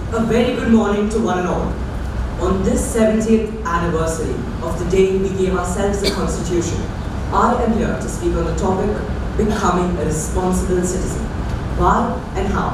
A very good morning to one and all. On this 70th anniversary of the day we gave ourselves the Constitution, I am here to speak on the topic, becoming a responsible citizen. Why and how?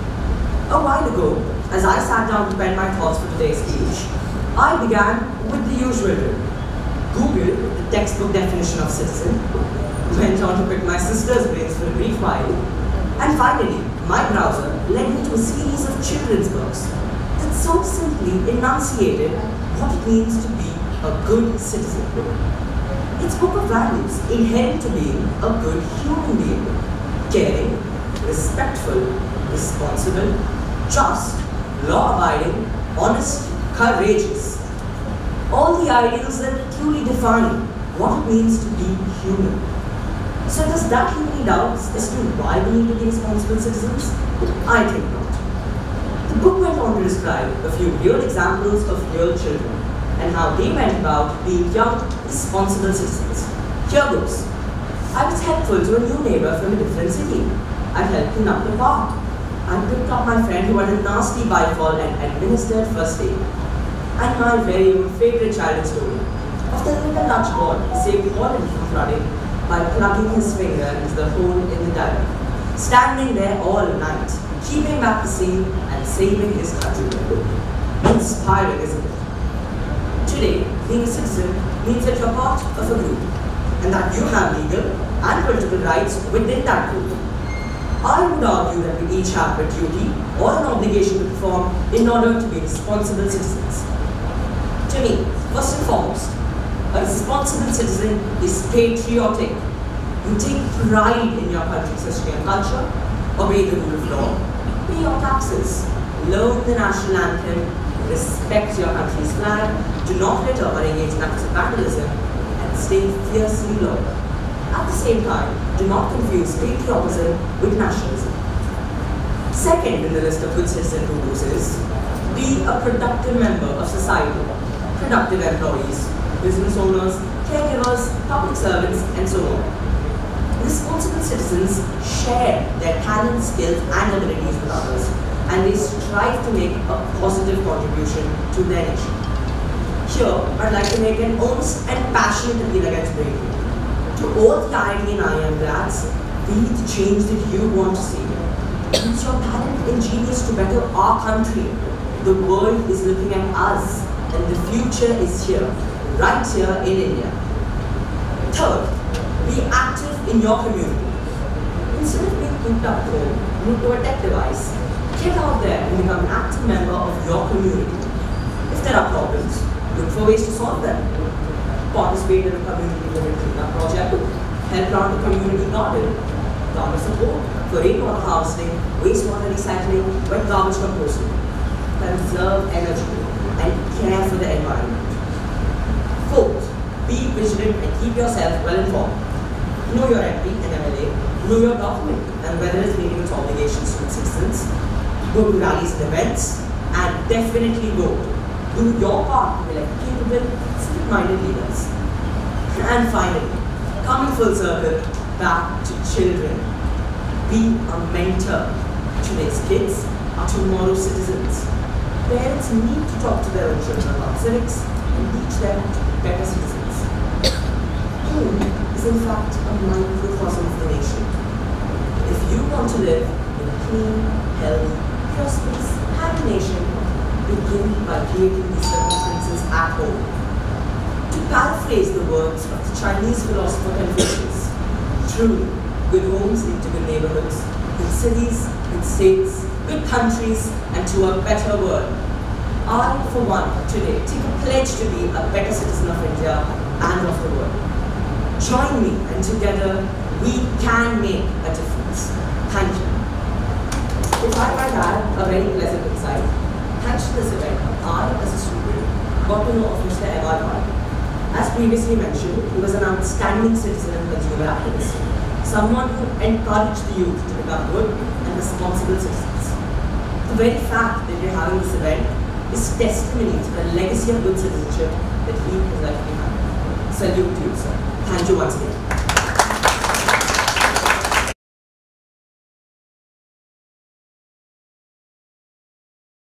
A while ago, as I sat down to pen my thoughts for today's speech, I began with the usual drill. Googled the textbook definition of citizen, went on to pick my sister's brains for a brief while, and finally, my browser led me to a series of children's books that so simply enunciated what it means to be a good citizen. It's a book of values inherent to being a good human being. Caring, respectful, responsible, just, law-abiding, honest, courageous. All the ideals that truly define what it means to be human. So does that leave any doubts as to why we need to be responsible citizens? I think not. The book went on to describe a few real examples of real children and how they went about being young, responsible citizens. Here goes. I was helpful to a new neighbor from a different city. I helped him up the park. I picked up my friend who had a nasty bike fall and administered first aid. And my very own favorite childhood story of the little Dutch boy who saved Holland from flooding by plugging his finger into the hole in the dike, standing there all night, keeping back the sea and saving his countrymen. Inspiring, isn't it? Today, being a citizen means that you're part of a group and that you have legal and political rights within that group. I would argue that we each have a duty or an obligation to perform in order to be responsible citizens. To me, first and foremost, a responsible citizen is patriotic. You take pride in your country's history and culture, obey the rule of law, pay your taxes, learn the national anthem, respect your country's flag, do not litter or engage in acts of vandalism, and stay fiercely loyal. At the same time, do not confuse patriotism with nationalism. Second in the list of good citizen rules is, be a productive member of society, productive employees, business owners, caregivers, public servants, and so on. Responsible citizens share their talents, skills, and abilities with others, and they strive to make a positive contribution to their nation. Here, I'd like to make an earnest and passionate appeal against bravery. To all the IIT and IIM grads, be the change that you want to see. Use your talent and genius to better our country. The world is looking at us, and the future is here. Right here in India. Third, be active in your community. Instead of being cooped up at home, glued to a tech device, get out there and become an active member of your community. If there are problems, look for ways to solve them. Participate in a community-driven cleanup project, help around the community garden, garden support for rainwater harvesting, wastewater recycling, wet garbage composting. Conserve energy and care for the environment. Fourth, be vigilant and keep yourself well informed. Know your MP and MLA, know your government and whether it's meeting its obligations to its citizens. Go to rallies and events, and definitely vote. Do your part to elect capable, civic-minded leaders. And finally, coming full circle, back to children. Be a mentor. Today's kids are tomorrow's citizens. Parents need to talk to their own children about civics and teach them to be better citizens. Home is in fact a microcosm of the nation. If you want to live in a clean, healthy, prosperous, happy nation, begin by creating these circumstances at home. To paraphrase the words of the Chinese philosopher Confucius, truly, good homes lead to good neighborhoods, good cities, good states, good countries, and to a better world. I, for one, today take a pledge to be a better citizen of India and of the world. Join me, and together we can make a difference. Thank you. If I might add a very pleasant insight, thanks to this event, I, as a student, got to know of Mr. M.R. Powai. As previously mentioned, he was an outstanding citizen and consumer activist, someone who encouraged the youth to become good and responsible citizens. The very fact that we're having this event is testimony to the legacy of good citizenship that he has left behind. Salute to you, sir. Thank you once again.